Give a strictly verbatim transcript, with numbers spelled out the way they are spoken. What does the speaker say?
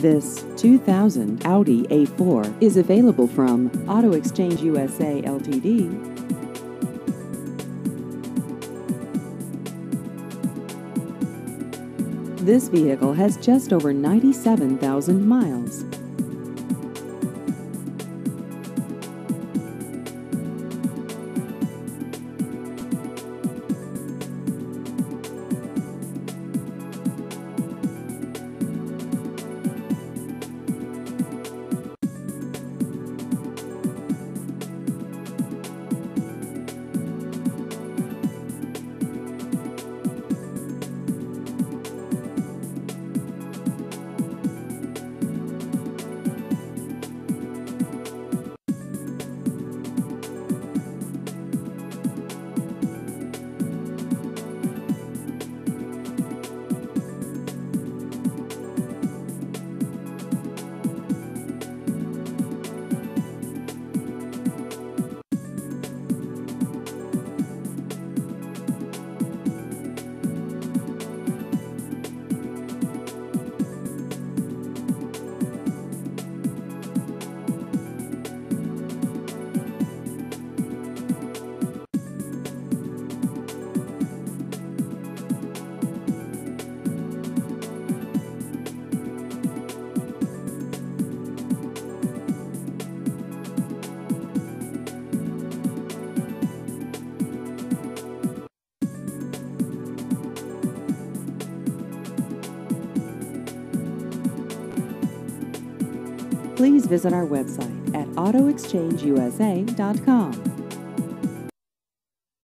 This two thousand Audi A four is available from Auto Exchange U S A L T D. This vehicle has just over ninety-seven thousand miles. Please visit our website at auto exchange U S A dot com.